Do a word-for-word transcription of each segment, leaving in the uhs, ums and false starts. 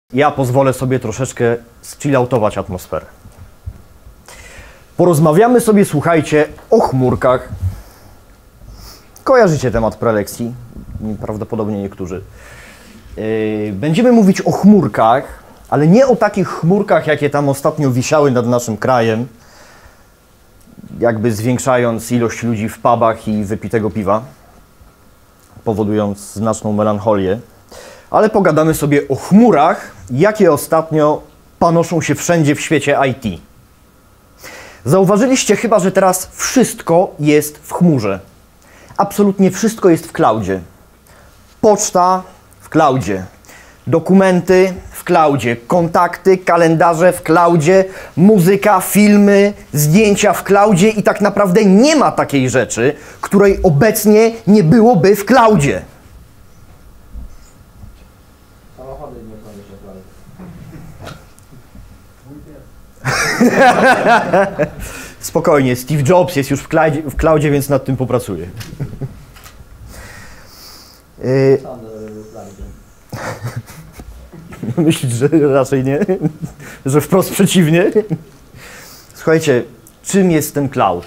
Ja pozwolę sobie troszeczkę zchilloutować atmosferę. Porozmawiamy sobie, słuchajcie, o chmurkach. Kojarzycie temat prelekcji, prawdopodobnie niektórzy. Yy, będziemy mówić o chmurkach, ale nie o takich chmurkach, jakie tam ostatnio wisiały nad naszym krajem, jakby zwiększając ilość ludzi w pubach i wypitego piwa, powodując znaczną melancholię. Ale pogadamy sobie o chmurach, jakie ostatnio panoszą się wszędzie w świecie I T. Zauważyliście chyba, że teraz wszystko jest w chmurze. Absolutnie wszystko jest w cloudzie. Poczta w cloudzie, dokumenty w cloudzie, kontakty, kalendarze w cloudzie, muzyka, filmy, zdjęcia w cloudzie i tak naprawdę nie ma takiej rzeczy, której obecnie nie byłoby w cloudzie. Spokojnie, Steve Jobs jest już w cloudzie, w cloudzie, więc nad tym popracuje. Yy... Myślisz, że raczej nie? Że wprost przeciwnie? Słuchajcie, czym jest ten cloud?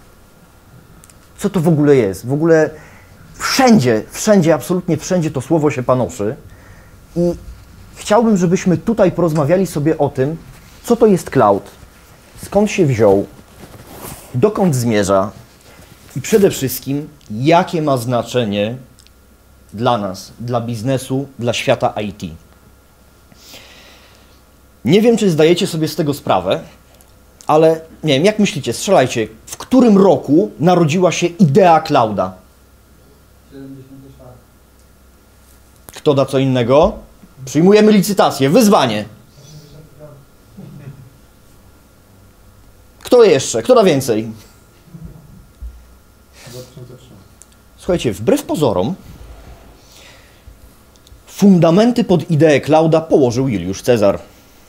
Co to w ogóle jest? W ogóle wszędzie, wszędzie, absolutnie wszędzie to słowo się panoszy i chciałbym, żebyśmy tutaj porozmawiali sobie o tym, co to jest cloud, skąd się wziął, dokąd zmierza i przede wszystkim, jakie ma znaczenie dla nas, dla biznesu, dla świata I T. Nie wiem, czy zdajecie sobie z tego sprawę, ale nie wiem, jak myślicie, strzelajcie, w którym roku narodziła się idea clouda? Kto da co innego? Przyjmujemy licytację, wyzwanie. Kto jeszcze? Kto da więcej? Słuchajcie, wbrew pozorom fundamenty pod ideę clouda położył Juliusz Cezar.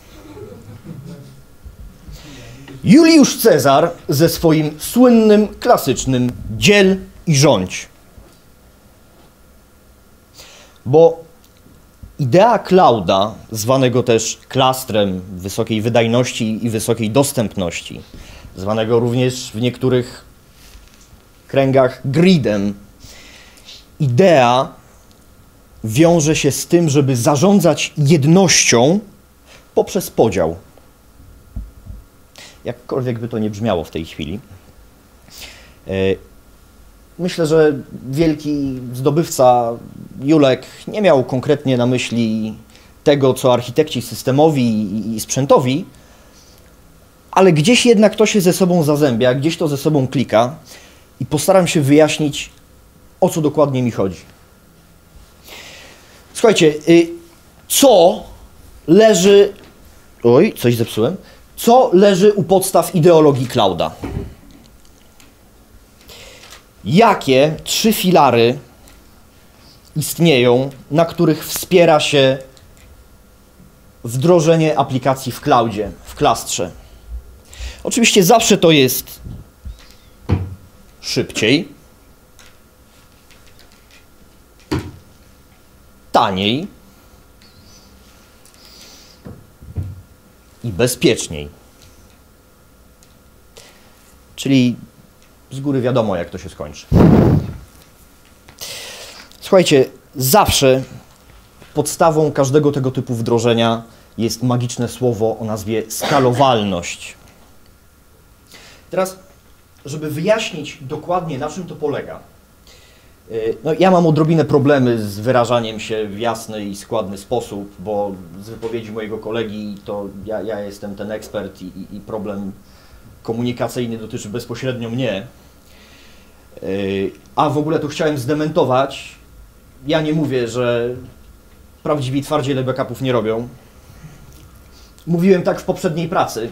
Juliusz Cezar ze swoim słynnym, klasycznym dziel i rządź. Bo idea clouda, zwanego też klastrem wysokiej wydajności i wysokiej dostępności, zwanego również w niektórych kręgach gridem, idea wiąże się z tym, żeby zarządzać jednością poprzez podział. Jakkolwiek by to nie brzmiało w tej chwili. Myślę, że wielki zdobywca Julek nie miał konkretnie na myśli tego, co architekci systemowi i sprzętowi, ale gdzieś jednak to się ze sobą zazębia, gdzieś to ze sobą klika i postaram się wyjaśnić, o co dokładnie mi chodzi. Słuchajcie, co leży... Oj, coś zepsułem. Co leży u podstaw ideologii clouda? Jakie trzy filary istnieją, na których wspiera się wdrożenie aplikacji w cloudzie, w klastrze? Oczywiście zawsze to jest szybciej, taniej i bezpieczniej. Czyli z góry wiadomo, jak to się skończy. Słuchajcie, zawsze podstawą każdego tego typu wdrożenia jest magiczne słowo o nazwie skalowalność. Teraz, żeby wyjaśnić dokładnie, na czym to polega, no, ja mam odrobinę problemy z wyrażaniem się w jasny i składny sposób, bo z wypowiedzi mojego kolegi to ja, ja jestem ten ekspert i, i, i problem komunikacyjny dotyczy bezpośrednio mnie. A w ogóle to chciałem zdementować. Ja nie mówię, że prawdziwi twardziele backupów nie robią. Mówiłem tak w poprzedniej pracy.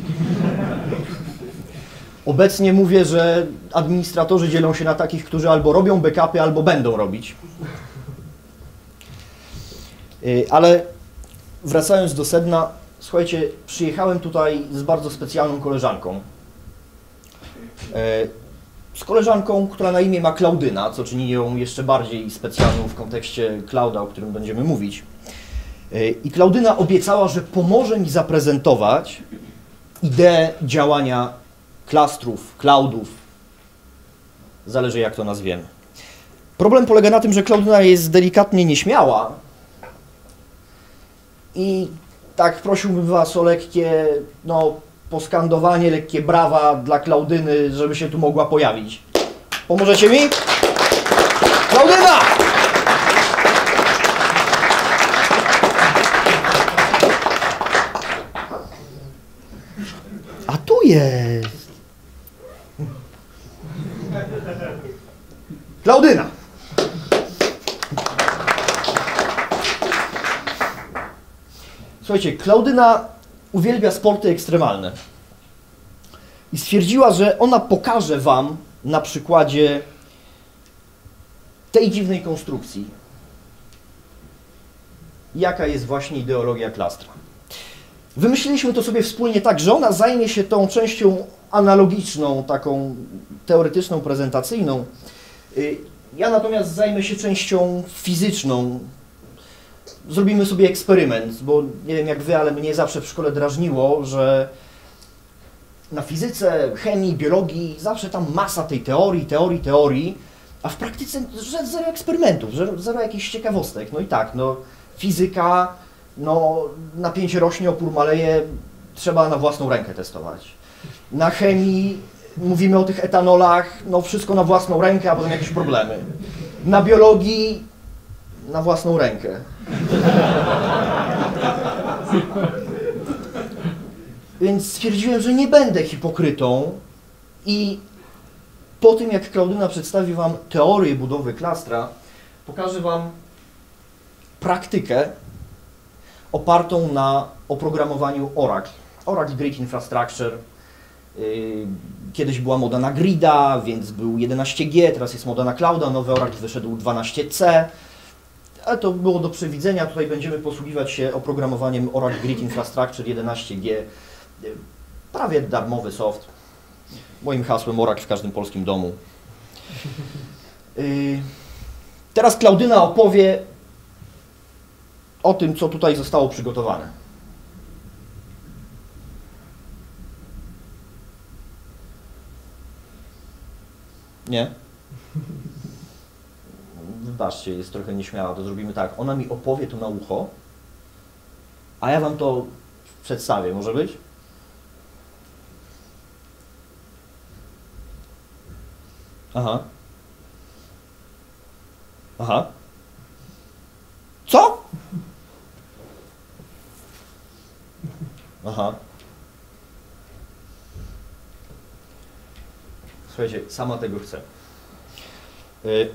Obecnie mówię, że administratorzy dzielą się na takich, którzy albo robią backupy, albo będą robić. Ale wracając do sedna, słuchajcie, przyjechałem tutaj z bardzo specjalną koleżanką. Z koleżanką, która na imię ma Klaudyna, co czyni ją jeszcze bardziej specjalną w kontekście clouda, o którym będziemy mówić. I Klaudyna obiecała, że pomoże mi zaprezentować ideę działania klastrów, cloudów, zależy jak to nazwiemy. Problem polega na tym, że Klaudyna jest delikatnie nieśmiała i tak prosiłbym Was o lekkie, no, poskandowanie, lekkie brawa dla Klaudyny, żeby się tu mogła pojawić. Pomożecie mi? Klaudyna! A tu jest. Klaudyna. Słuchajcie, Klaudyna uwielbia sporty ekstremalne. I stwierdziła, że ona pokaże Wam na przykładzie tej dziwnej konstrukcji, jaka jest właśnie ideologia klastra. Wymyśliliśmy to sobie wspólnie tak, że ona zajmie się tą częścią analogiczną, taką teoretyczną, prezentacyjną. Ja natomiast zajmę się częścią fizyczną. Zrobimy sobie eksperyment, bo nie wiem jak Wy, ale mnie zawsze w szkole drażniło, że na fizyce, chemii, biologii zawsze tam masa tej teorii, teorii, teorii, a w praktyce zero eksperymentów, zero jakichś ciekawostek. No i tak, no fizyka, no napięcie rośnie, opór maleje, trzeba na własną rękę testować. Na chemii mówimy o tych etanolach, no wszystko na własną rękę, a potem jakieś problemy. Na biologii na własną rękę. Więc stwierdziłem, że nie będę hipokrytą i po tym, jak Klaudyna przedstawi Wam teorię budowy klastra, pokażę Wam praktykę opartą na oprogramowaniu Oracle. Oracle Grid Infrastructure. Kiedyś była moda na Grida, więc był jedenaście G, teraz jest moda na Clouda, nowy Oracle wyszedł dwanaście C. Ale to było do przewidzenia, tutaj będziemy posługiwać się oprogramowaniem Oracle Grid Infrastructure jedenaście G. Prawie darmowy soft. Moim hasłem Oracle w każdym polskim domu. Teraz Klaudyna opowie o tym, co tutaj zostało przygotowane. Nie? Wybaczcie, jest trochę nieśmiała, to zrobimy tak. Ona mi opowie to na ucho, a ja Wam to przedstawię. Może być? Aha. Aha. Co? Aha. Słuchajcie, sama tego chcę. Yy.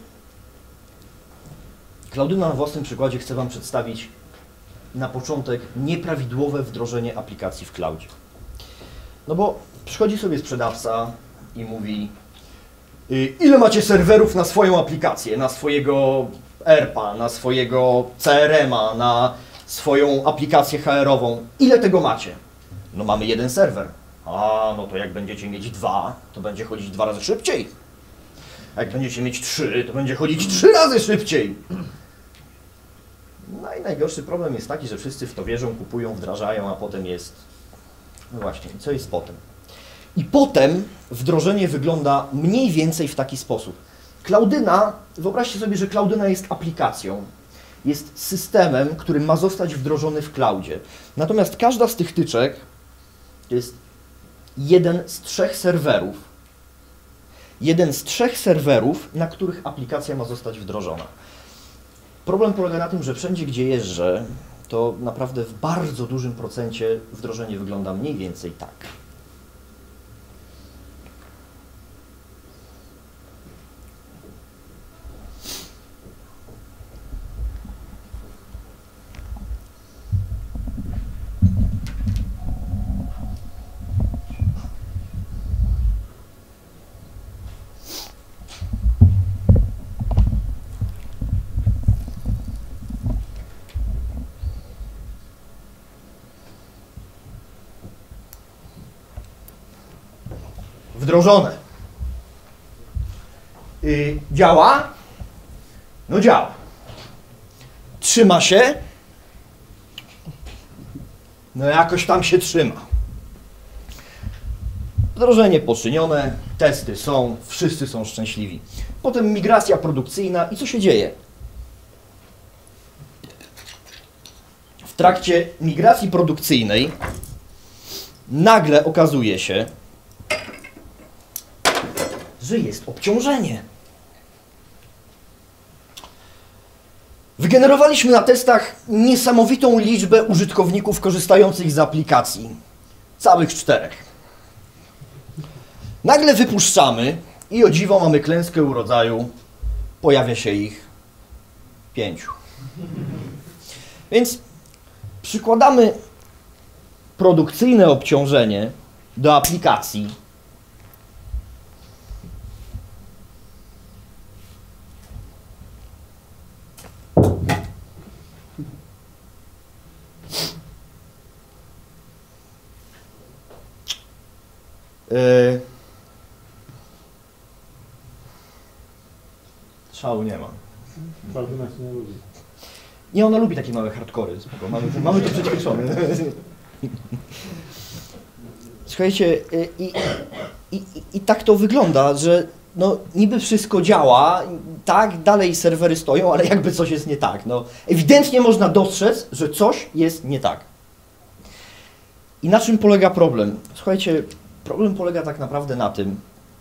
Klaudyna na własnym przykładzie chce Wam przedstawić na początek nieprawidłowe wdrożenie aplikacji w cloudzie. No bo przychodzi sobie sprzedawca i mówi: ile macie serwerów na swoją aplikację, na swojego E R P-a, na swojego C R M-a, na swoją aplikację H R-ową. Ile tego macie? No mamy jeden serwer. A, no to jak będziecie mieć dwa, to będzie chodzić dwa razy szybciej. A jak będziecie mieć trzy, to będzie chodzić trzy razy szybciej. No i najgorszy problem jest taki, że wszyscy w to wierzą, kupują, wdrażają, a potem jest... No właśnie, co jest potem? I potem wdrożenie wygląda mniej więcej w taki sposób. Klaudyna, wyobraźcie sobie, że Klaudyna jest aplikacją, jest systemem, który ma zostać wdrożony w cloudzie. Natomiast każda z tych tyczek to jest jeden z trzech serwerów, jeden z trzech serwerów, na których aplikacja ma zostać wdrożona. Problem polega na tym, że wszędzie, gdzie jeżdżę, to naprawdę w bardzo dużym procencie wdrożenie wygląda mniej więcej tak. Wdrożone. Yy, działa? No działa. Trzyma się? no jakoś tam się trzyma. Wdrożenie poczynione, testy są, wszyscy są szczęśliwi. Potem migracja produkcyjna i co się dzieje? W trakcie migracji produkcyjnej nagle okazuje się, że jest obciążenie. Wygenerowaliśmy na testach niesamowitą liczbę użytkowników korzystających z aplikacji. Całych czterech. Nagle wypuszczamy i o dziwo mamy klęskę urodzaju. Pojawia się ich pięciu. Więc przykładamy produkcyjne obciążenie do aplikacji. Yy. Szału nie ma. nie lubi. Nie, ona lubi takie małe hardkory. Spoko. Mamy, mamy to przećwiczone. Słuchajcie, i, i, i, i tak to wygląda, że no, niby wszystko działa, tak, dalej serwery stoją, ale jakby coś jest nie tak. No, ewidentnie można dostrzec, że coś jest nie tak. I na czym polega problem? Słuchajcie, problem polega tak naprawdę na tym,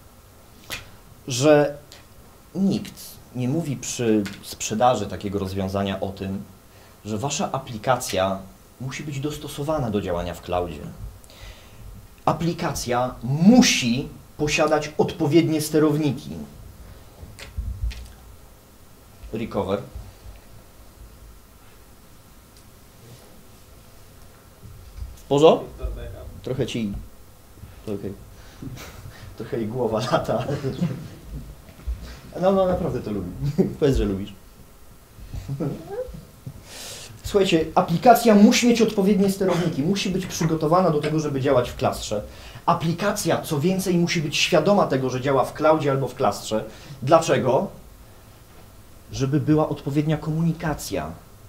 że nikt nie mówi przy sprzedaży takiego rozwiązania o tym, że wasza aplikacja musi być dostosowana do działania w cloudzie. Aplikacja musi posiadać odpowiednie sterowniki. Recover. W porządku? Trochę ci... Okay. Trochę jej głowa lata. No, no naprawdę to lubi. Powiedz, że lubisz. Słuchajcie, aplikacja musi mieć odpowiednie sterowniki, musi być przygotowana do tego, żeby działać w klastrze. Aplikacja, co więcej, musi być świadoma tego, że działa w cloudzie albo w klastrze. Dlaczego? Żeby była odpowiednia komunikacja.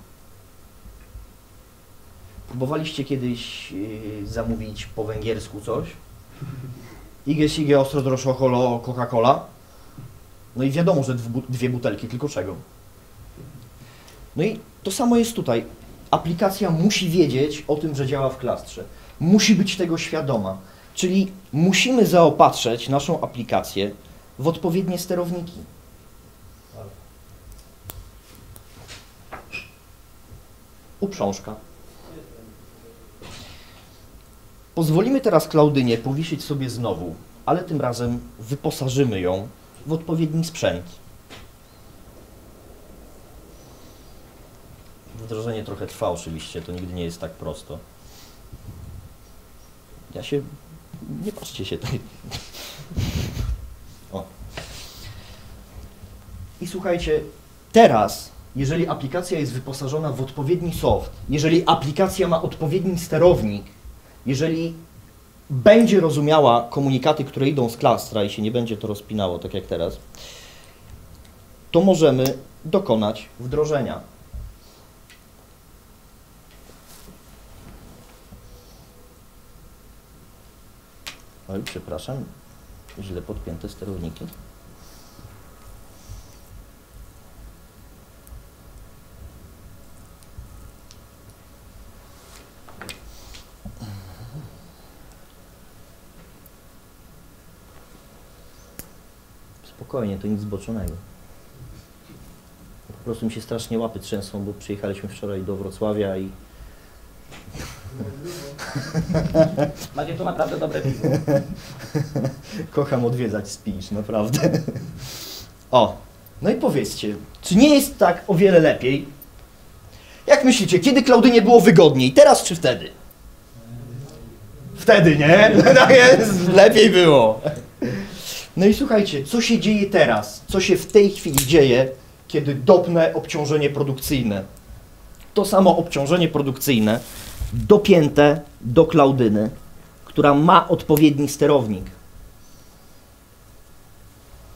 Próbowaliście kiedyś yy, zamówić po węgiersku coś? Ige, sige, ostro, droszo, holo, Coca-Cola? No i wiadomo, że dwie butelki, tylko czego? No i to samo jest tutaj. Aplikacja musi wiedzieć o tym, że działa w klastrze. Musi być tego świadoma. Czyli musimy zaopatrzyć naszą aplikację w odpowiednie sterowniki. Uprzążka. Pozwolimy teraz Klaudynie powiesić sobie znowu, ale tym razem wyposażymy ją w odpowiedni sprzęt. Wdrożenie trochę trwa oczywiście, to nigdy nie jest tak prosto. Ja się... nie patrzcie się tutaj. O. I słuchajcie, teraz, jeżeli aplikacja jest wyposażona w odpowiedni soft, jeżeli aplikacja ma odpowiedni sterownik, jeżeli będzie rozumiała komunikaty, które idą z klastra i się nie będzie to rozpinało, tak jak teraz, to możemy dokonać wdrożenia. Oj, przepraszam, źle podpięte sterowniki. Spokojnie, to nic zboczonego. Po prostu mi się strasznie łapy trzęsą, bo przyjechaliśmy wczoraj do Wrocławia i... Macie tu naprawdę dobre piwo. Kocham odwiedzać Spisz, naprawdę. O, no i powiedzcie, czy nie jest tak o wiele lepiej? Jak myślicie, kiedy Klaudynie było wygodniej? Teraz czy wtedy? Wtedy, nie? Tak jest, lepiej było. No i słuchajcie, co się dzieje teraz? Co się w tej chwili dzieje, kiedy dopnę obciążenie produkcyjne? To samo obciążenie produkcyjne dopięte do Klaudyny, która ma odpowiedni sterownik.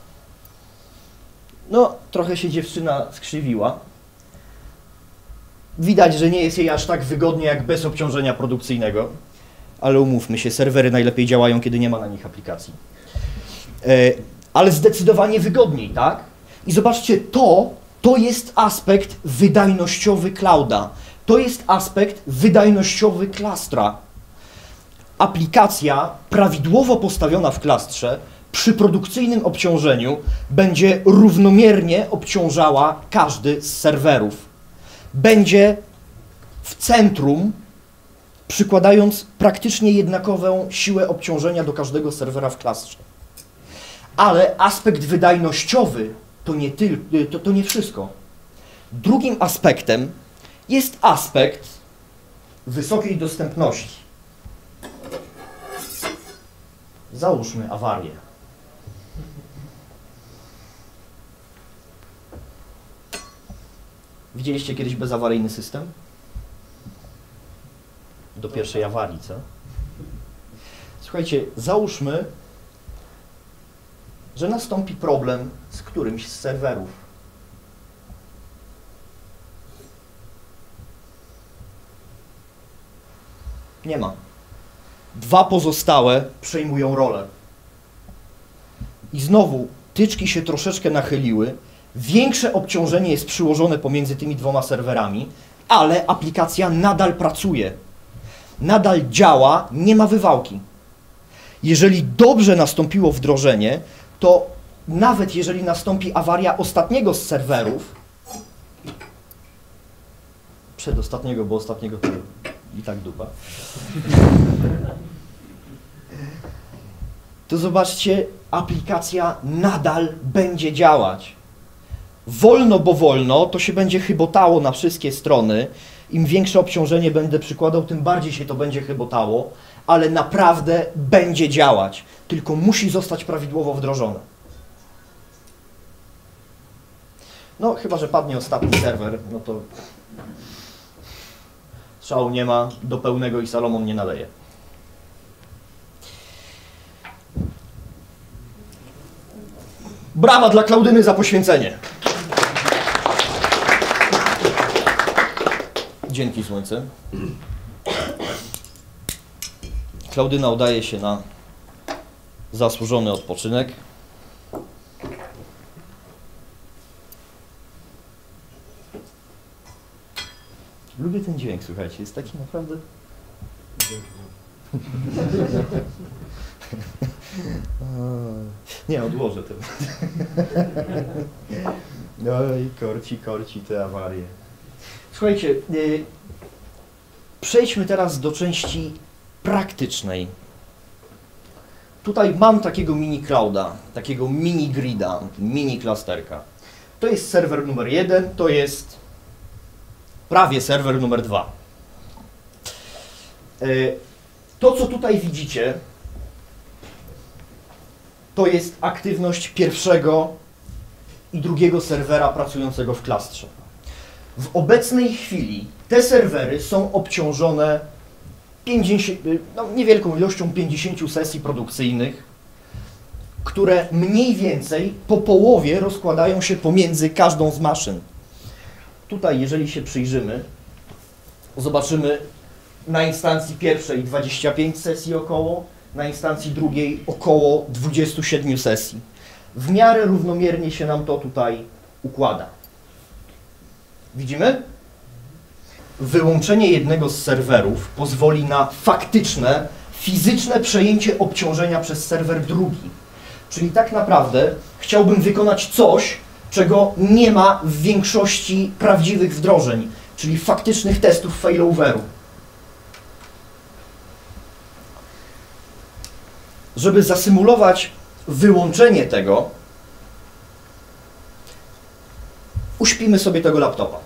No, trochę się dziewczyna skrzywiła, widać, że nie jest jej aż tak wygodnie jak bez obciążenia produkcyjnego, ale umówmy się, serwery najlepiej działają, kiedy nie ma na nich aplikacji. E, ale zdecydowanie wygodniej, tak? I zobaczcie, to, to jest aspekt wydajnościowy clouda. To jest aspekt wydajnościowy klastra. Aplikacja prawidłowo postawiona w klastrze przy produkcyjnym obciążeniu będzie równomiernie obciążała każdy z serwerów. Będzie w centrum, przykładając praktycznie jednakową siłę obciążenia do każdego serwera w klastrze. Ale aspekt wydajnościowy to nie, tyl, to, to nie wszystko. Drugim aspektem jest aspekt wysokiej dostępności. Załóżmy awarię. Widzieliście kiedyś bezawaryjny system? Do pierwszej awarii, co? Słuchajcie, załóżmy, że nastąpi problem z którymś z serwerów. Nie ma. Dwa pozostałe przejmują rolę. I znowu tyczki się troszeczkę nachyliły, większe obciążenie jest przyłożone pomiędzy tymi dwoma serwerami, ale aplikacja nadal pracuje. Nadal działa, nie ma wywałki. Jeżeli dobrze nastąpiło wdrożenie, to nawet jeżeli nastąpi awaria ostatniego z serwerów, przedostatniego, bo ostatniego to i tak dupa, to zobaczcie, aplikacja nadal będzie działać. Wolno, bo wolno, to się będzie chybotało na wszystkie strony. Im większe obciążenie będę przykładał, tym bardziej się to będzie chybotało, ale naprawdę będzie działać. Tylko musi zostać prawidłowo wdrożone. No, chyba że padnie ostatni serwer, no to szału nie ma, do pełnego i Salomon nie naleje. Brawa dla Klaudyny za poświęcenie. Dzięki, słońce. Klaudyna udaje się na zasłużony odpoczynek. Lubię ten dźwięk, słuchajcie, jest taki naprawdę... Nie, odłożę to. Oj, korci, korci te awarie. Słuchajcie, yy, przejdźmy teraz do części praktycznej. Tutaj mam takiego mini clouda, takiego mini grida, mini klasterka. To jest serwer numer jeden, to jest prawie serwer numer dwa. Yy, to, co tutaj widzicie, to jest aktywność pierwszego i drugiego serwera pracującego w klastrze. W obecnej chwili te serwery są obciążone pięćdziesięcioma, no, niewielką ilością pięćdziesięciu sesji produkcyjnych, które mniej więcej po połowie rozkładają się pomiędzy każdą z maszyn. Tutaj, jeżeli się przyjrzymy, zobaczymy na instancji pierwszej dwadzieścia pięć sesji około, na instancji drugiej około dwudziestu siedmiu sesji. W miarę równomiernie się nam to tutaj układa. Widzimy? Wyłączenie jednego z serwerów pozwoli na faktyczne, fizyczne przejęcie obciążenia przez serwer drugi. Czyli tak naprawdę chciałbym wykonać coś, czego nie ma w większości prawdziwych wdrożeń, czyli faktycznych testów failoveru. Żeby zasymulować wyłączenie tego, uśpimy sobie tego laptopa.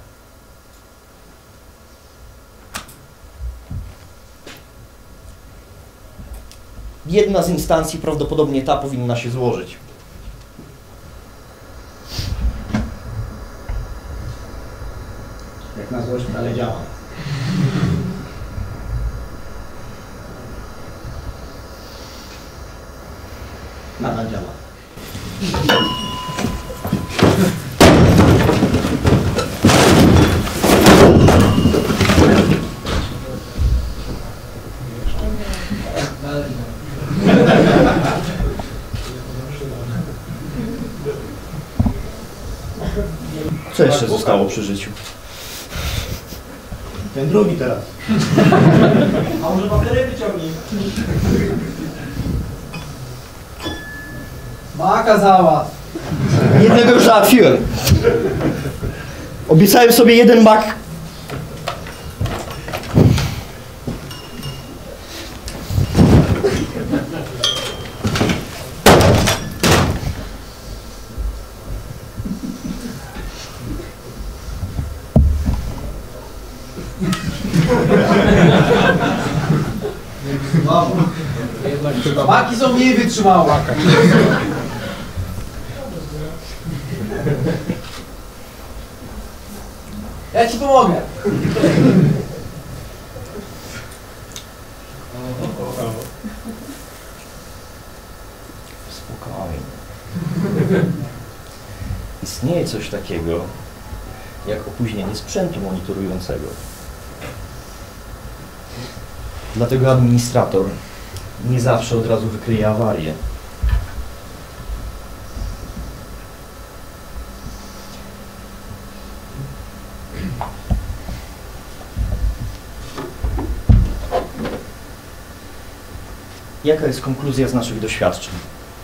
Jedna z instancji, prawdopodobnie ta, powinna się złożyć. Jak na złość dalej działa. Nadal działa. jeszcze zostało przy życiu. Ten drugi teraz. A może papiery wyciągnij? Maka załatw. Jednego już załatwiłem. Obiecałem sobie jeden mak. Maki są mniej wytrzymałe. Ja ci pomogę. Spokojnie. Istnieje coś takiego jak opóźnienie sprzętu monitorującego. Dlatego administrator nie zawsze od razu wykryje awarię. Jaka jest konkluzja z naszych doświadczeń?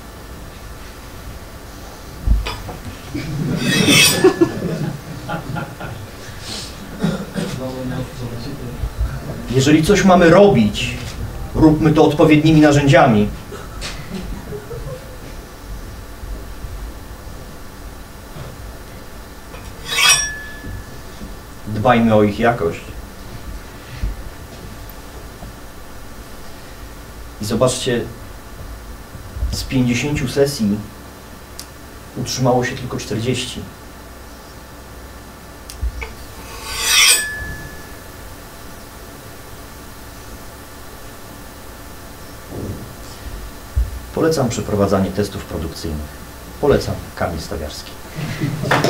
Jeżeli coś mamy robić, róbmy to odpowiednimi narzędziami. Dbajmy o ich jakość. I zobaczcie, z pięćdziesięciu sesji utrzymało się tylko czterdzieści. Polecam przeprowadzanie testów produkcyjnych. Polecam Kamil Stawiarski.